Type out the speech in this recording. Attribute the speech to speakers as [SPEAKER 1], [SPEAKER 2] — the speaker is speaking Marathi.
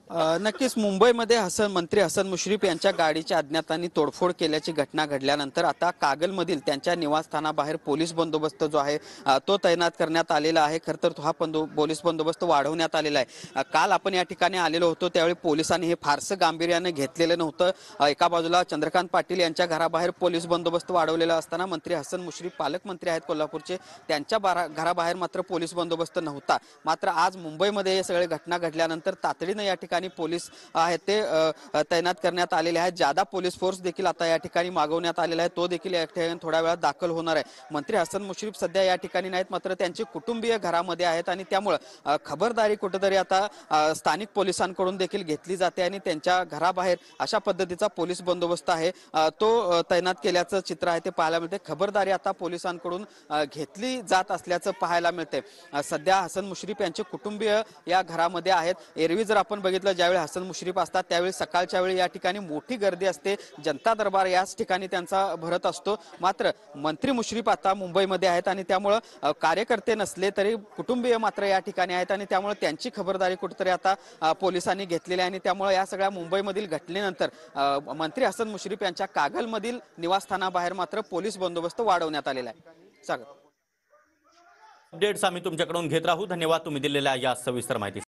[SPEAKER 1] नक्कीच मुंबईमध्ये मंत्री हसन मुश्रीफ यांच्या गाडीच्या अज्ञातांनी तोडफोड केल्याची घटना घडल्यानंतर आता कागलमधील त्यांच्या निवासस्थानाबाहेर पोलीस बंदोबस्त जो आहे तो तैनात करण्यात आलेला आहे। खरं तर हा पोलीस बंदोबस्त वाढवण्यात आलेला आहे। काल आपण या ठिकाणी आलेलो होतो त्यावेळी पोलिसांनी हे फारसं गांभीर्याने घेतलेलं नव्हतं। एका बाजूला चंद्रकांत पाटील यांच्या घराबाहेर पोलीस बंदोबस्त वाढवलेला असताना मंत्री हसन मुश्रीफ पालकमंत्री आहेत कोल्हापूरचे, त्यांच्या घराबाहेर मात्र पोलीस बंदोबस्त नव्हता। मात्र आज मुंबईमध्ये हे सगळे घटना घडल्यानंतर तातडीने या ठिकाणी पोलीस आहेत ते तैनात करण्यात आलेले आहेत। जादा पोलीस फोर्स देखील आता या ठिकाणी मागवण्यात आलेला आहे, तो देखील या ठिकाणी थोड्या वेळात दाखल होणार आहे। मंत्री हसन मुश्रीफ सध्या या ठिकाणी नाहीत, मात्र त्यांचे कुटुंबीय घरामध्ये आहेत आणि त्यामुळे खबरदारी कुठेतरी आता स्थानिक पोलिसांकडून देखील घेतली जाते आणि त्यांच्या घराबाहेर अशा पद्धतीचा पोलीस बंदोबस्त आहे तो तैनात केल्याचं चित्र आहे ते पाहायला मिळते। खबरदारी आता पोलिसांकडून घेतली जात असल्याचं पाहायला मिळते। सध्या हसन मुश्रीफ यांचे कुटुंबीय या घरामध्ये आहेत। एरवी जर आपण बघितलं ज्यावेळी हसन मुश्रीफ असतात त्यावेळी सकाळच्या वेळी या ठिकाणी मोठी गर्दी असते, जनता दरबार याच ठिकाणी त्यांचा भरत असतो। मात्र मंत्री मुश्रीफ आता मुंबईमध्ये आहेत आणि त्यामुळे कार्यकर्ते नसले तरी कुटुंबीय मात्र या ठिकाणी आहेत आणि त्यामुळे त्यांची खबरदारी कुठेतरी आता पोलिसांनी घेतलेली आहे आणि त्यामुळे या सगळ्या मुंबईमधील घटनेनंतर मंत्री हसन मुश्रीफ यांच्या कागलमधील निवासस्थानाबाहेर मात्र पोलीस बंदोबस्त वाढवण्यात आलेला आहे। सागर,
[SPEAKER 2] अपडेट्स आम्ही तुमच्याकडून घेत राहू। धन्यवाद तुम्ही दिलेल्या या सविस्तर माहिती।